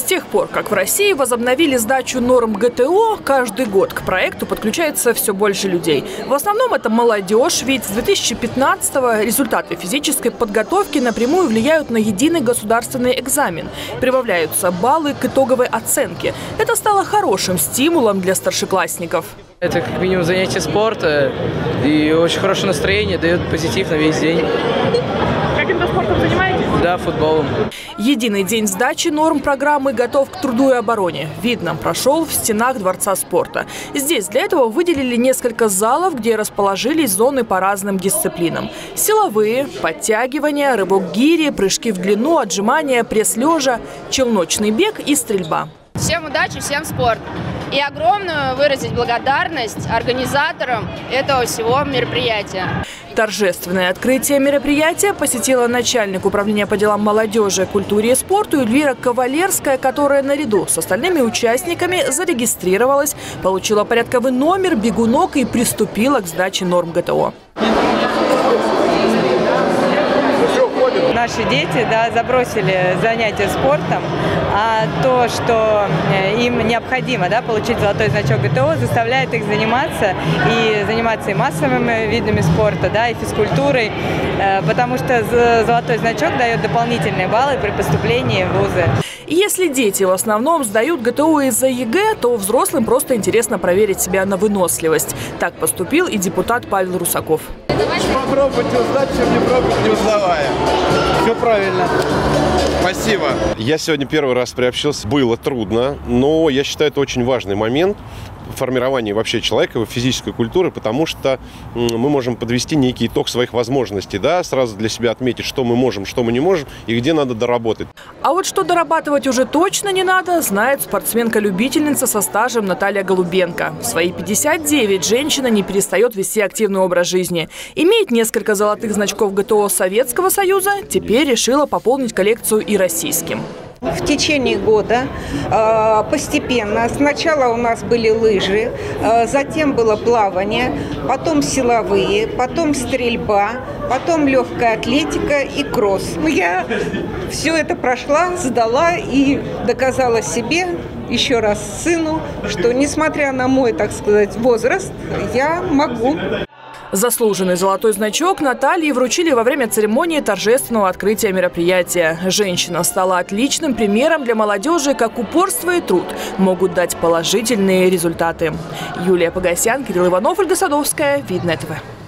С тех пор, как в России возобновили сдачу норм ГТО, каждый год к проекту подключается все больше людей. В основном это молодежь, ведь с 2015-го результаты физической подготовки напрямую влияют на единый государственный экзамен. Прибавляются баллы к итоговой оценке. Это стало хорошим стимулом для старшеклассников. Это как минимум занятие спорта и очень хорошее настроение, дает позитив на весь день. Каким-то спортом занимаетесь? Да, футболом. Единый день сдачи норм программы «Готов к труду и обороне» видно прошел в стенах Дворца спорта. Здесь для этого выделили несколько залов, где расположились зоны по разным дисциплинам. Силовые, подтягивания, рывок гири, прыжки в длину, отжимания, пресс-лежа, челночный бег и стрельба. Всем удачи, всем спорт. И огромную выразить благодарность организаторам этого всего мероприятия. Торжественное открытие мероприятия посетила начальник управления по делам молодежи, культуре и спорту Эльвира Кавалерская, которая наряду с остальными участниками зарегистрировалась, получила порядковый номер, бегунок и приступила к сдаче норм ГТО. Наши дети забросили занятия спортом, а то, что им необходимо получить золотой значок ГТО, заставляет их заниматься и массовыми видами спорта, и физкультурой, потому что золотой значок дает дополнительные баллы при поступлении в вузы. Если дети в основном сдают ГТО из-за ЕГЭ, то взрослым просто интересно проверить себя на выносливость. Так поступил и депутат Павел Русаков. Попробуйте сдать, чем не пробовать, не узнавая. Все правильно. Спасибо. Я сегодня первый раз приобщился. Было трудно, но я считаю, это очень важный момент формирования вообще человека, его физической культуры, потому что мы можем подвести некий итог своих возможностей, сразу для себя отметить, что мы можем, что мы не можем и где надо доработать. А вот что дорабатывать уже точно не надо, знает спортсменка-любительница со стажем Наталья Голубенко. В свои 59 женщина не перестает вести активный образ жизни. Имеет несколько золотых значков ГТО Советского Союза, теперь решила пополнить коллекцию и российским. В течение года постепенно, сначала у нас были лыжи, затем было плавание, потом силовые, потом стрельба, потом легкая атлетика и кросс. Я все это прошла, сдала и доказала себе, еще раз сыну, что несмотря на мой, так сказать, возраст, я могу. Заслуженный золотой значок Наталье вручили во время церемонии торжественного открытия мероприятия. Женщина стала отличным примером для молодежи, как упорство и труд могут дать положительные результаты. Юлия Погосян, Кирилл Иванов, Ольга Садовская, Видное ТВ.